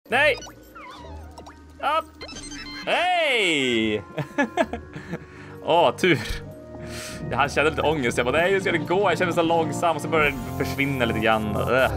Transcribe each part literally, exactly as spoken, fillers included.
Nej! Upp! Hej! Åh, oh, tur. Jag kände lite ångest. Jag bara, nej, hur ska det gå? Jag kände så långsam och så började det försvinna lite grann. Ugh.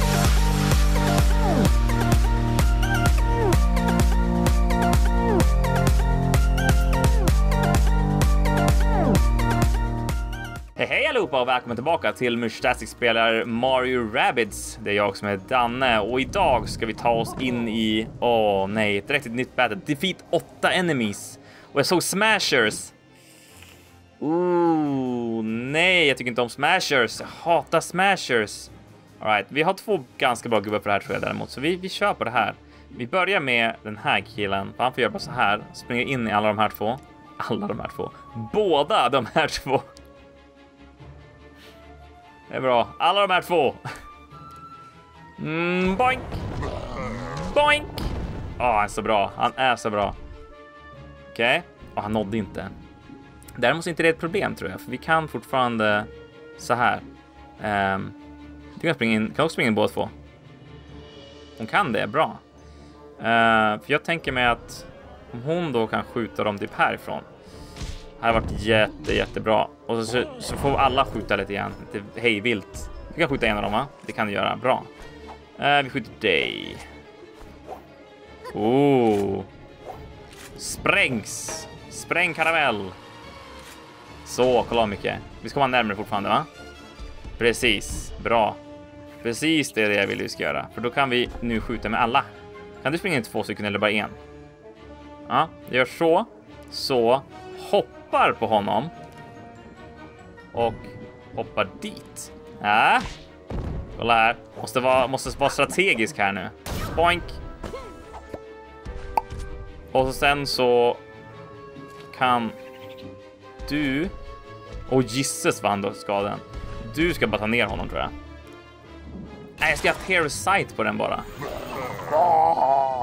Hej hej allihopa och välkommen tillbaka till Mustachtic spelar Mario and Rabbids. Det är jag som är Danne och idag ska vi ta oss in i, åh oh, nej, ett riktigt nytt battle. Defeat åtta enemies. Och jag såg smashers. Ooh, nej, jag tycker inte om smashers. Jag hatar smashers. All right, vi har två ganska bra gubbar för det här tror jag däremot. Så vi, vi kör på det här. Vi börjar med den här killen. Han får göra bara så här. Springer in i alla de här två. Alla de här två. Båda de här två. Det är bra. Alla de här två. Mm, boink. Boink. Åh, oh, han är så bra. Han är så bra. Okej. Okay. Och han nådde inte. Däremot är inte det ett problem tror jag. För vi kan fortfarande så här. Um, du kan springa in. Kan också springa in båda två. Hon kan det. Bra. Uh, för jag tänker mig att om hon då kan skjuta dem typ härifrån. Det har varit jätte, jättebra. Och så, så får alla skjuta lite grann. Lite hejvilt. Vi kan skjuta en av dem va? Det kan du göra. Bra. Uh, vi skjuter dig. Oh. Sprängs. Spräng karamell. Så, kolla mycket. Vi ska vara närmare fortfarande va? Precis. Bra. Precis det är det jag vill vi ska göra. För då kan vi nu skjuta med alla. Kan du springa in två stycken eller bara en? Ja, gör så. Så. Hoppar på honom. Och hoppar dit. Ja. Kolla här. Måste vara, måste vara strategisk här nu. Boink. Och så sen så kan du... Och gisses vad han då skadan. Du ska bara ta ner honom tror jag. Nej, jag ska ha parasite på den bara. Oh.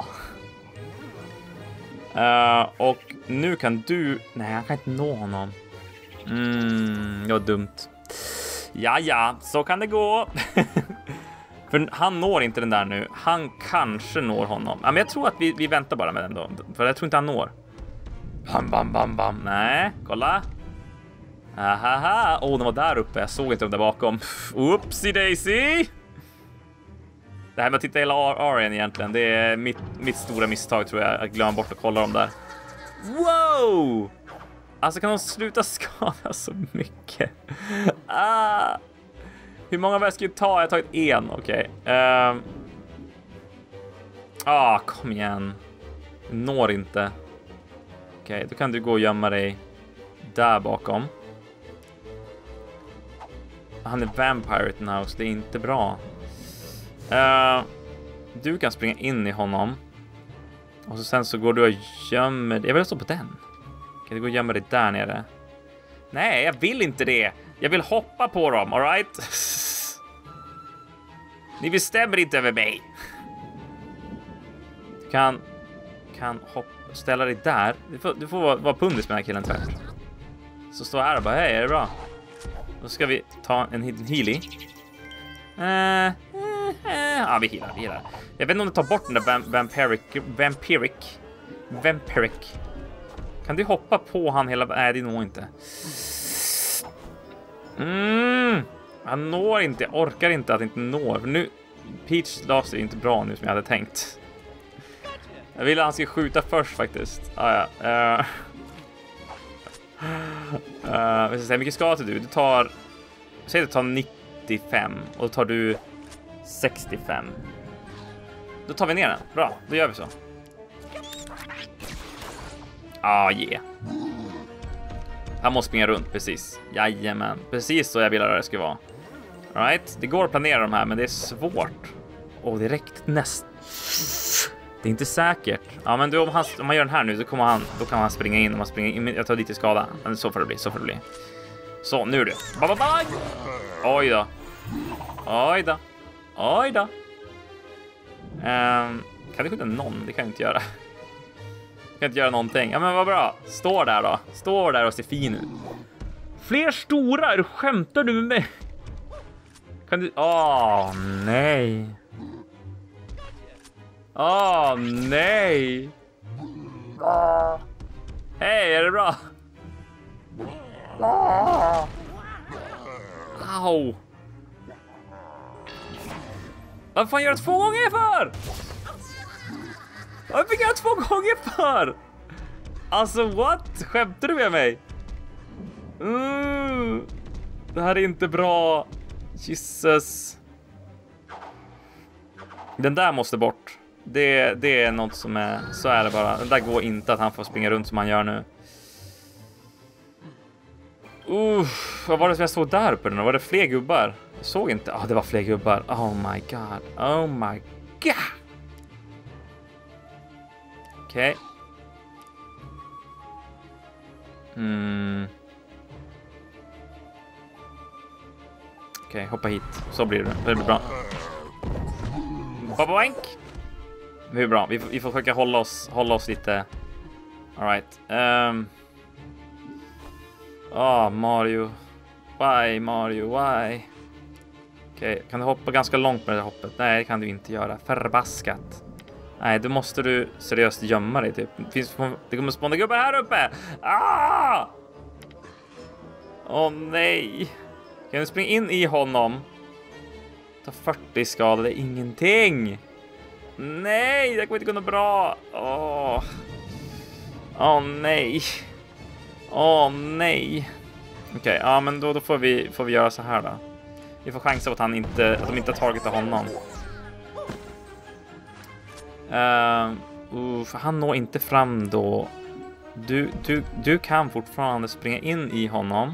Uh, och nu kan du... Nej, jag kan inte nå honom. Mm, det var dumt. Ja, ja, så kan det gå. För han når inte den där nu. Han kanske når honom. Ja, men jag tror att vi, vi väntar bara med den då. För jag tror inte han når. Bam, bam, bam, bam. Nej, kolla. Ahaha. Åh, oh, den var där uppe. Jag såg inte dem där bakom. Oopsie daisy. Det här med att titta hela R N egentligen. Det är mitt, mitt stora misstag tror jag. Att glömma bort att kolla dem där. Wow! Alltså kan de sluta skada så mycket? Ah. Hur många väl ska jag ta? Jag har tagit en, okej. Okay. Uh. Ah, kom igen. Når inte. Okej, okay, då kan du gå och gömma dig där bakom. Han är vampire now, så det är inte bra. Uh, du kan springa in i honom. Och så sen så går du och gömmer dig. Jag vill stå på den. Kan du gå och gömma dig där nere? Nej, jag vill inte det. Jag vill hoppa på dem, all right? Ni bestämmer inte över mig. Du kan, kan hoppa, ställa dig där. Du får, du får vara, vara pundis med den här killen tvärt. Så står här och bara, hej, är det bra? Då ska vi ta en healy. Eh, eh, eh. Ja, vi healar, vi healar. Jag vet inte om du tar bort den där vamp vampiric, vampiric, vampiric. Kan du hoppa på han hela... Nej, det är nog inte. Mm. Han når inte. Jag orkar inte att inte når. Nu, Peach laser är inte bra nu som jag hade tänkt. Jag ville att han skulle skjuta först faktiskt. Ah, ja. Uh. Uh, jag ska säga, mycket skada till du. Du tar... Säg att du tar nittiofem. Och då tar du sextiofem. Då tar vi ner den. Bra, då gör vi så. Ah, yeah. Han måste springa runt, precis. Jajamän, precis så jag vill att det ska vara. All right, det går att planera de här, men det är svårt. Och direkt näst. Det är inte säkert. Ja, men du, om, han, om man gör den här nu, då, kommer han, då kan han springa in. Om man springer in. Jag tar dit i skada. Men så får det bli, så får det bli. Så, nu du. Ba, ba, ba. Oj då. Oj då. Oj då. Um, kan du skjuta någon? Det kan jag inte göra. Jag kan inte göra någonting. Ja, men vad bra. Står där då. Står där och ser fin ut. Fler stora? Skämtar du med mig? Kan du... Åh, nej. Åh, oh, nej. Hej, är det bra? Au. Vad fan gör jag två gånger för? Vad fick jag två gånger för? Alltså, what? Skämtar du med mig? Mm. Det här är inte bra. Jesus. Den där måste bort. Det, det är något som är... Så är det bara. Den där går inte att han får springa runt som han gör nu. Uff, vad var det som jag såg där uppe nu? Var det fler gubbar? Jag såg inte. Ja, ah, det var fler gubbar. Oh my god. Oh my god. Okej. Okay. Mm. Okej, okay, hoppa hit. Så blir det. Det blir bra. Boboink. Det är bra. Vi, vi får försöka hålla oss, hålla oss lite. All right. Um. Ah, oh, Mario. Why, Mario? Why? Okej, okay, kan du hoppa ganska långt med det hoppet? Nej, det kan du inte göra. Förbaskat. Nej, då måste du seriöst gömma dig typ. Det finns, det kommer spåna gubbar här uppe. Ah! Åh oh, nej. Kan du springa in i honom? Ta fyrtio skada, det är ingenting. Nej, det kommer inte gå något bra. Åh. Åh nej. Åh nej. Okej, okay, ja men då, då får, vi, får vi göra så här då. Vi får chansa på att han inte, att de inte har tagit av honom. Uh, uh, för han når inte fram då. Du, du, du kan fortfarande springa in i honom.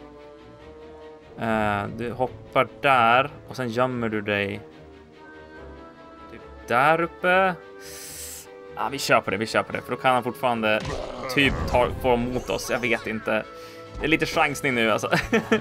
Uh, du hoppar där och sen gömmer du dig typ där uppe. Ah, vi kör på det, vi kör på det. För då kan han fortfarande typ ta, få mot oss. Jag vet inte. Det är lite chansning nu alltså.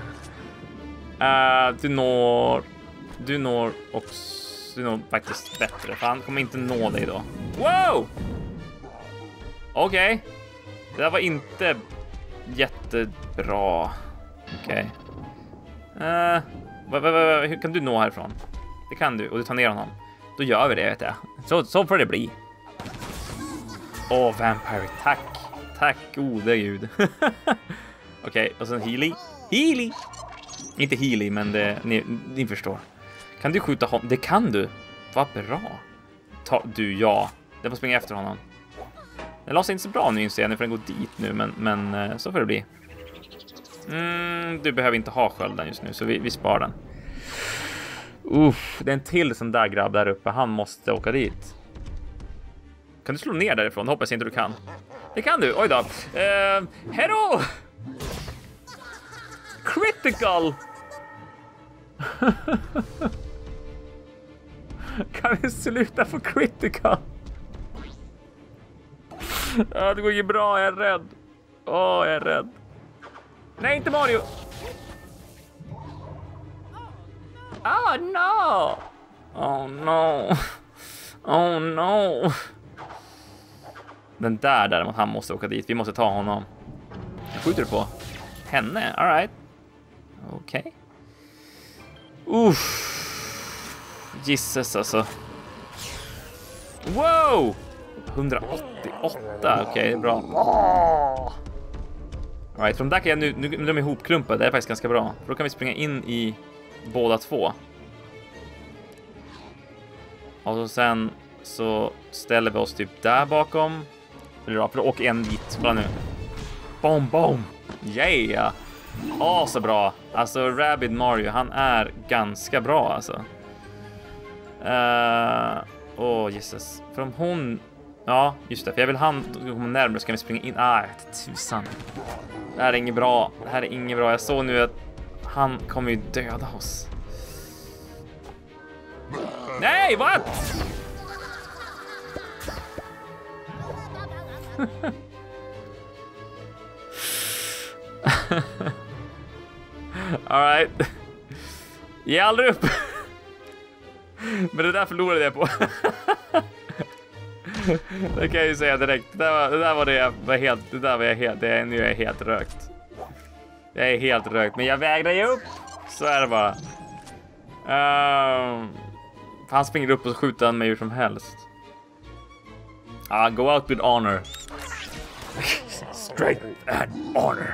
uh, du når Du når också. Du når faktiskt bättre. För han kommer inte nå dig då. Wow! Okej. Okay. Det där var inte jättebra. Okej. Okay. Uh, hur kan du nå härifrån? Det kan du. Och du tar ner honom. Då gör vi det, vet jag. Så, så får det bli. Åh, oh, Vampire. Tack. Tack, gode gud. Okej, okay, och sen Healy. Healy! Inte Healy, men det, ni, ni förstår. Kan du skjuta honom? Det kan du. Vad bra. Ta, du, ja. Jag får springa efter honom. Den låter inte så bra nu, inser jag, för den går dit nu. Men, men så får det bli. Mm, du behöver inte ha skölden just nu, så vi, vi sparar den. Uff, det är en till sån där grabb där uppe. Han måste åka dit. Kan du slå ner därifrån? Det hoppas jag inte du kan. Det kan du, oj då. Uh, Hero! Critical! Kan vi sluta få critical? Ja, det går ju bra, jag är rädd. Åh, oh, jag är rädd. Nej, inte Mario! Oh no! Oh no! Oh no! Den där däremot, han måste åka dit. Vi måste ta honom. Jag skjuter på henne, all right. Okej. Okay. Uff. Jesus alltså. Wow! hundraåttioåtta, okej, okay, det är bra. All right, från där kan jag nu, nu, nu är de ihopklumpade. Det är faktiskt ganska bra. För då kan vi springa in i båda två. Och så sen så ställer vi oss typ där bakom. Eller då, för då åker en dit. Bara nu. Boom, boom. Yeah. Åh, oh, så bra. Alltså, Rabbid Mario, han är ganska bra alltså. Åh, uh, oh, Jesus. För om hon... Ja, just det. För jag vill han komma närmare så kan vi springa in. Ah, tusan. Det här är inget bra. Det här är inget bra. Jag såg nu att han kommer ju döda oss. Nej, vad? All right. Ge aldrig upp. Men det där förlorade jag på. Det kan jag ju säga direkt. Det där var det, där var det jag var helt. Det där var jag helt. Det är, nu är jag helt rökt. Jag är helt rökt. Men jag vägrar ge upp. Så är det bara. Um, han springer upp och skjuter han mig hur som helst. Ah, go out with honor. Straight and honor.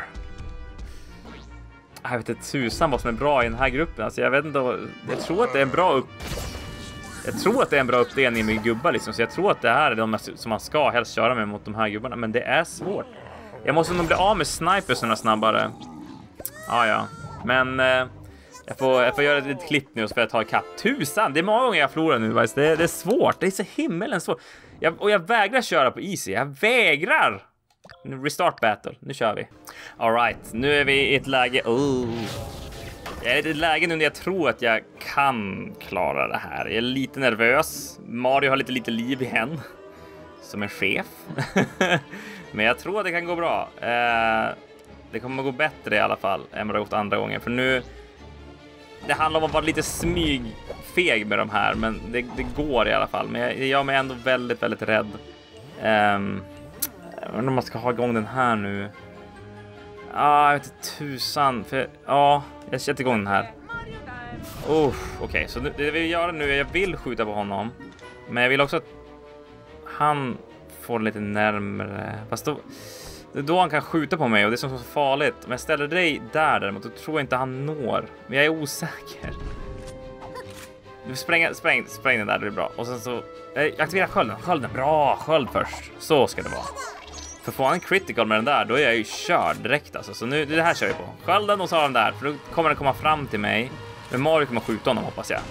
Jag vet inte tusan vad som är bra i den här gruppen. Alltså jag vet inte, jag tror att det är en bra upp Jag tror att det är en bra uppdelning med gubbar liksom. Så jag tror att det här är de som man ska helst köra med mot de här gubbarna. Men det är svårt. Jag måste nog bli av med snipersarna snabbare. Ah, ja, men eh, jag, får, jag får göra ett litet klipp nu och så får jag ta ikapp. Tusan, det är många gånger jag förlorar nu. Det är, det är svårt, det är så himmelens svårt. Jag, och jag vägrar köra på easy. Jag vägrar. Restart battle, nu kör vi. All right, nu är vi i ett läge. Oh. Jag är i ett läge nu när jag tror att jag kan klara det här. Jag är lite nervös. Mario har lite lite liv igen. Som en chef. Men jag tror att det kan gå bra. Eh, det kommer att gå bättre i alla fall än vad det har gått andra gånger. För nu, det handlar om att vara lite smygfeg med de här. Men det, det går i alla fall. Men jag, jag är ändå väldigt, väldigt rädd. Um, jag undrar om man ska ha igång den här nu. Ah, jag vet inte tusan. För, ja, jag sätter igång den här. Oh, okej, okay. Så nu, det vi gör nu är jag vill skjuta på honom. Men jag vill också att han får lite närmare. Fast då, det är då han kan skjuta på mig och det är som så farligt. Om jag ställer dig där däremot, då tror jag inte han når. Men jag är osäker. Du spränger, spräng, spräng den där, det är bra. Och sen så, jag aktiverar skölden. Skölden, bra, sköld först. Så ska det vara. För får han en critical med den där, då är jag ju körd direkt alltså. Så nu, det här kör vi på. Skölden och så har den där, för då kommer den komma fram till mig. Men Mario kommer skjuta honom, hoppas jag.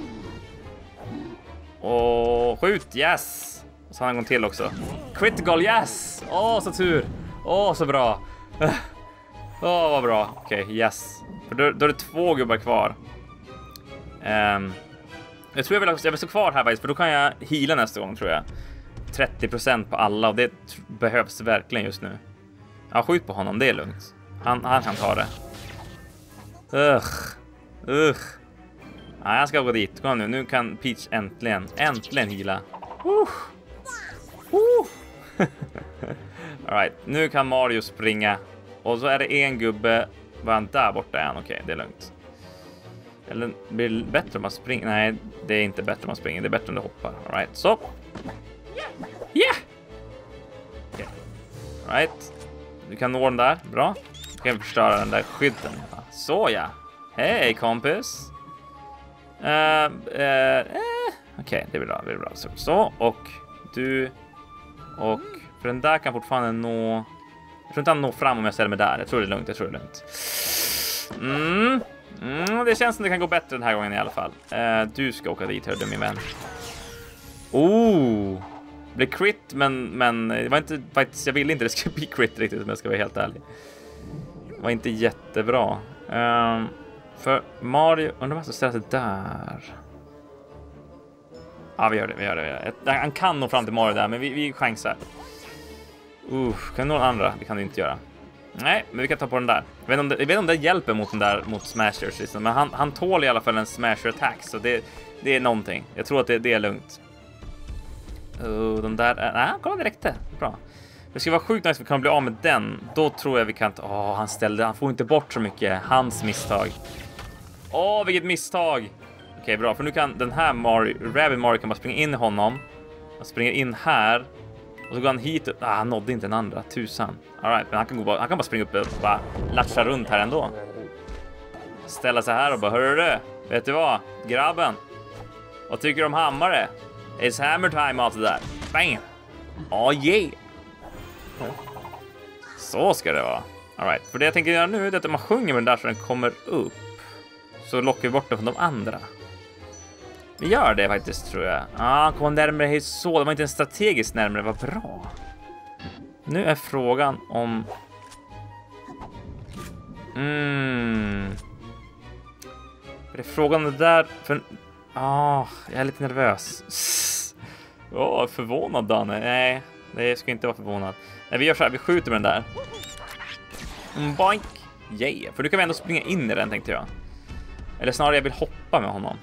Och skjut, yes! Och så har han en gång till också. Critical, yes! Åh, så tur! Åh, så bra! Åh, vad bra. Okej, okay, yes. För då, då är det två gubbar kvar. Um, jag tror jag vill, jag vill stå kvar här, för då kan jag heala nästa gång, tror jag. trettio procent på alla, och det behövs verkligen just nu. Ja, skjut på honom, det är lugnt. Han, han kan ta det. Ugh. Ugh. Ja, jag ska gå dit. Kom nu, nu kan Peach äntligen, äntligen heala. Uh. Uh. All right, nu kan Mario springa. Och så är det en gubbe. Var han där borta är han? Okej, okay, det är lugnt. Eller blir det bättre om man springer? Nej, det är inte bättre om man springer. Det är bättre om du hoppar. All right, så. Yeah! Okay. All right. Du kan nå den där. Bra. Du kan förstöra den där skydden. Så ja. Hej kompis. Uh, uh, uh. Okej, okay, det blir bra. Det blir bra. Så, så. Och du. Och för den där kan fortfarande nå. Jag tror inte han når fram om jag ställer mig där. Jag tror det är lugnt. Jag tror det är lugnt. Mm. Mm, det känns som det kan gå bättre den här gången i alla fall. Uh, du ska åka dit, hörde min vän. Oh. Det blev crit, men, men det var inte, faktiskt, jag ville inte det skulle bli crit riktigt, om jag ska vara helt ärlig. Det var inte jättebra. Um, för Mario, undrar vad som ställer sig där. Ja, vi gör det, vi gör det. Vi gör det. Han kan nå fram till Mario där, men vi, vi chansar. Uh, kan någon andra? Det kan du inte göra. Nej, men vi kan ta på den där. Jag vet inte om det, jag vet inte om det hjälper mot den där, mot smashers liksom. Men han, han tål i alla fall en smasher attack, så det, det är någonting. Jag tror att det, det är lugnt. Uh, de där, nej, uh, kolla direkt det. Bra. Det ska vara sjukt nice att vi kan bli av med den. Då tror jag vi kan ta, åh, han ställde, han får inte bort så mycket. Hans misstag. Åh, vilket misstag. Okej, okay, bra, för nu kan den här Mario, Rabbid Mario kan bara springa in i honom. Han springer in här. Och så går han hit. Ah, han nådde inte den andra, tusan. All right, men han kan, gå, han kan bara springa upp och bara latcha runt här ändå. Ställa sig här och bara, hörru du, vet du vad, grabben? Vad tycker du om hammare? It's hammer time allt det där. Bang! Oh yeah! Så ska det vara. All right, för det jag tänker göra nu är att man sjunger med den där så den kommer upp. Så lockar vi bort den från de andra. Vi gör det faktiskt, tror jag. Ah, kom närmare hej så. Det var inte en strategiskt närmare, det var bra. Nu är frågan om... Mm... Är det frågan om det där... För... Ah, jag är lite nervös. Åh, oh, förvånad Danne. Nej, det jag ska inte vara förvånad. Nej, vi gör så här, vi skjuter med den där. Mm, boink. Yeah, för du kan vi ändå springa in i den, tänkte jag. Eller snarare jag vill hoppa med honom.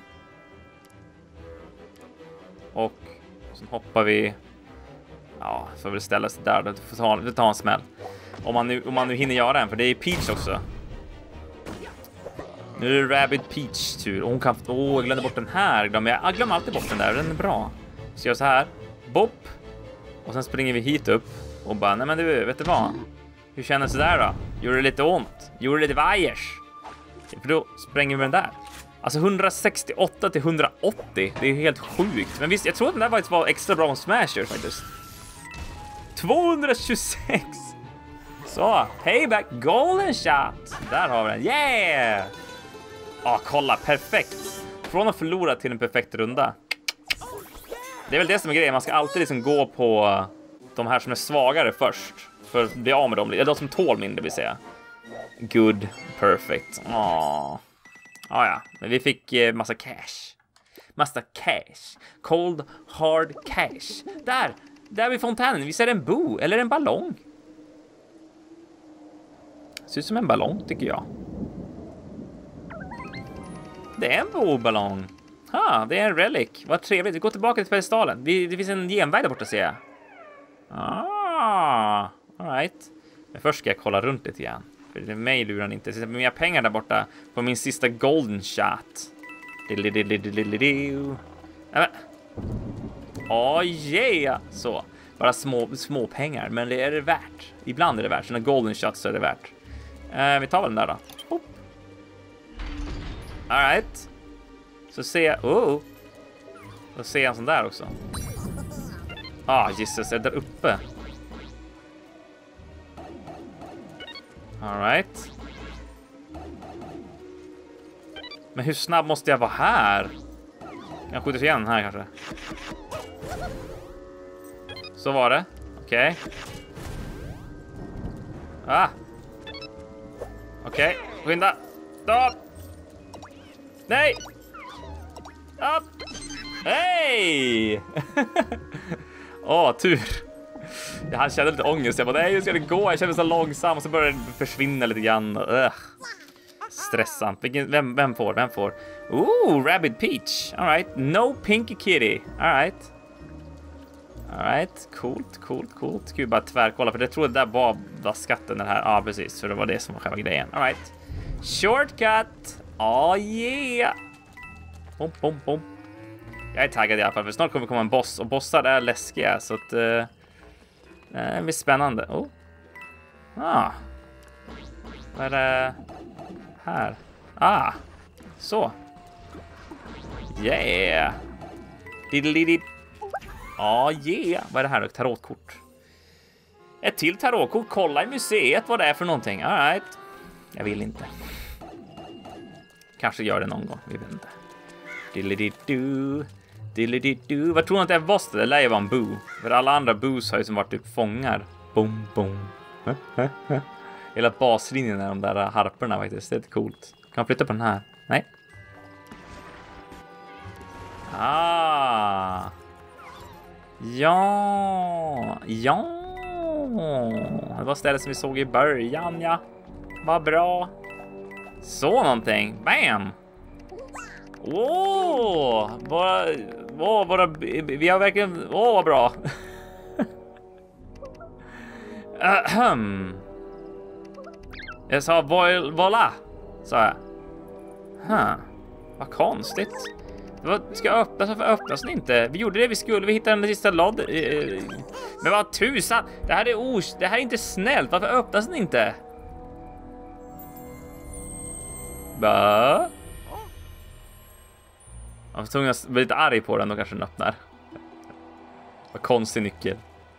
Och så hoppar vi. Ja, får väl ställa sig där. Du får ta, du tar en smäll. Om man, nu, om man nu hinner göra en, för det är Peach också. Nu är det Rabbid Peach tur. Och hon kan... Åh, oh, jag glömde bort den här. Jag glömmer alltid bort den där. Den är bra. Så jag så här. Bopp. Och sen springer vi hit upp och bara, nej men du, vet du vad? Hur känns det där då? Gjorde det lite ont? Gjorde det lite vajers? För då spränger vi den där. Alltså hundrasextioåtta till hundraåttio, det är helt sjukt. Men visst, jag tror att den där faktiskt var extra bra om Smasher faktiskt. tvåhundratjugosex! Så, payback, golden shot! Där har vi den, yeah! Ja, ah, kolla, perfekt. Från att förlora till en perfekt runda. Det är väl det som är grejen, man ska alltid liksom gå på de här som är svagare först. För att bli av med dem, eller de som tål mindre vill säga. Good, perfect. Åh. Ah, ja, men vi fick eh, massa cash. Massa cash. Cold, hard cash. Där, där vid fontänen, vi ser en bo, eller en ballong. Ser ut som en ballong tycker jag. Det är en bo-ballong. Ha, det är en relic. Vad trevligt, vi går tillbaka till pedestalen. Det, det finns en genväg där borta ser jag. Ah, all right. Men först ska jag kolla runt lite grann. För det är mig lurar han inte. Jag sitter med mina pengar där borta på min sista golden shot. Åh, yeah! Så, bara små, små pengar. Men det är det värt. Ibland är det värt. Så när golden shots så är det värt. Uh, vi tar väl den där då. Hopp. All right. Så ser jag... Oh! Så ser jag en sån där också. Ah, Jesus, är där uppe. All right. Men hur snabb måste jag vara här? Jag skjuter igen här kanske. Så var det. Okej. Okay. Ah. Okej, okay. Skynda. Stopp. Nej. Stopp. Hej! Åh, oh, tur. Jag kände lite ångest. Jag bara, nej, hur ska det gå? Jag kände så långsam och så började det försvinna lite grann. Ugh. Stressant. Vilken, vem, vem får? Vem får? Ooh, Rabbid Peach. All right. No Pinky Kitty. All right. All right. Coolt, coolt, coolt. Ska vi bara tvärkolla. För jag tror att det där var, var skatten den här. Ja, ah, precis. För det var det som var själva grejen. All right. Shortcut. Oh, yeah. Bom, bom, bom. Jag är taggad i alla fall. För snart kommer det komma en boss. Och bossar är läskiga. Så att... Uh, det blir spännande. Oh. Ah. Vad är det här? Ah. Så. Yeah. Diddly-did. Ah, yeah. Vad är det här då? Tarotkort. Ett till tarotkort. Kolla i museet vad det är för någonting. All right. Jag vill inte. Kanske gör det någon gång. Vi vet inte. Diddly-did-do. Diddly-did-do. Vad tror ni att det är boss? Det lär ju vara en boo. För alla andra boos har ju som varit typ fångar. Boom, boom. Hela baslinjen är de där harperna faktiskt. Det är lite coolt. Kan man flytta på den här? Nej. Ah. Ja. Ja. Det var stället som vi såg i början, ja. Vad bra. Så någonting. Bam. Åh, våra, åh, våra, vi har verkligen, åh, vad bra. Ahem. Jag sa, voila, sa jag. Huh. Vad konstigt. Det var, ska öppnas, varför öppnas den inte? Vi gjorde det vi skulle, vi hittade den sista lådan. Men vad tusan, det här är os, det här är inte snällt, varför öppnas den inte? Va? Jag var tvungen att bli lite arg på den och kanske den öppnar. Vad konstig nyckel.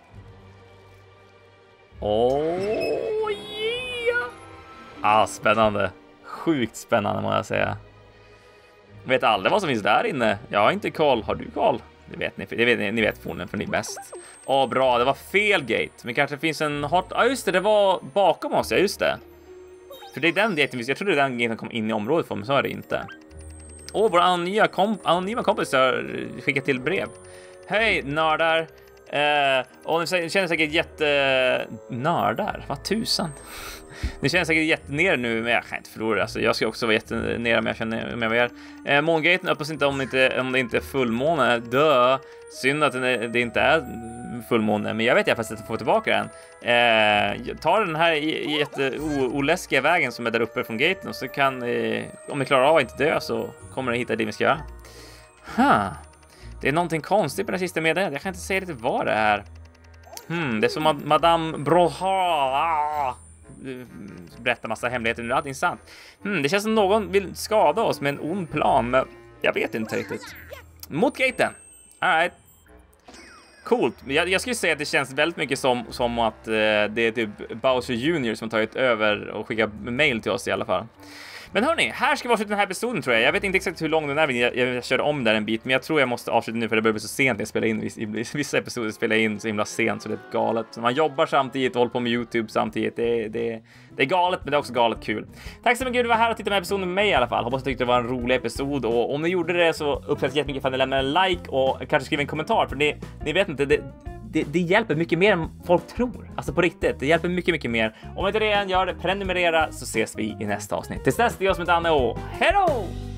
Åh, oh, yeah! Ah, spännande. Sjukt spännande må jag säga. Jag vet aldrig vad som finns där inne. Jag har inte koll. Har du koll? Det vet ni. Det vet ni, ni vet förmodligen för ni är bäst. Åh, oh, bra. Det var fel gate. Men kanske finns en hot... Ja, ah, just det. Det var bakom oss. Ja, just det. För det är den gaten. Jag trodde den gaten kom in i området för mig. Så är det inte. Åh, oh, våra anonyma, komp anonyma kompisar skickat till brev. Hej, nördar. Eh, och ni känner säkert jätte... Nördar? Vad tusan? Ni känner säkert jättenere nu, men jag kan inte förlora. Alltså, jag ska också vara jättenere om jag känner med er. Eh, Mångaten öppnas inte om det inte, om det inte är fullmåne. Dö. Synd att det, det inte är fullmåne. Men jag vet jag faktiskt att jag får tillbaka den. Eh, jag tar den här jätteoläskiga vägen som är där uppe från gaten. Och så kan, eh, om vi klarar av att inte dö så kommer ni hitta det vi ska göra. Huh. Det är någonting konstigt på den sista meddelandet. Jag kan inte säga lite vad det är. Hmm, det är som att Madame Broha berättar massa hemligheter. Nu är allting sant. Hmm, det känns som någon vill skada oss med en ond plan, men jag vet inte riktigt. Mot gaten. All right. Coolt. Jag, jag skulle säga att det känns väldigt mycket som, som att eh, det är typ Bowser junior som tagit över och skickat mail till oss i alla fall. Men hörni, här ska vi avsluta den här episoden tror jag. Jag vet inte exakt hur lång den är. Jag, jag, jag körde om där en bit, men jag tror jag måste avsluta nu för det börjar bli så sent när jag spelar in. Vissa, vissa episoder spelar in så himla sent så det är galet. Så man jobbar samtidigt och håller på med YouTube samtidigt. Det, det, det är galet, men det är också galet kul. Tack så mycket för att du var här och tittade på episoden med mig i alla fall. Hoppas att du tyckte det var en rolig episod. Och om ni gjorde det så uppskattar jag jättemycket för att ni lämnar en like och kanske skriver en kommentar. För det, ni vet inte, det... Det, det hjälper mycket mer än folk tror. Alltså på riktigt, det hjälper mycket, mycket mer. Om inte det än gör det, prenumerera så ses vi i nästa avsnitt. Tills dess, det är jag som är Danne och hej då!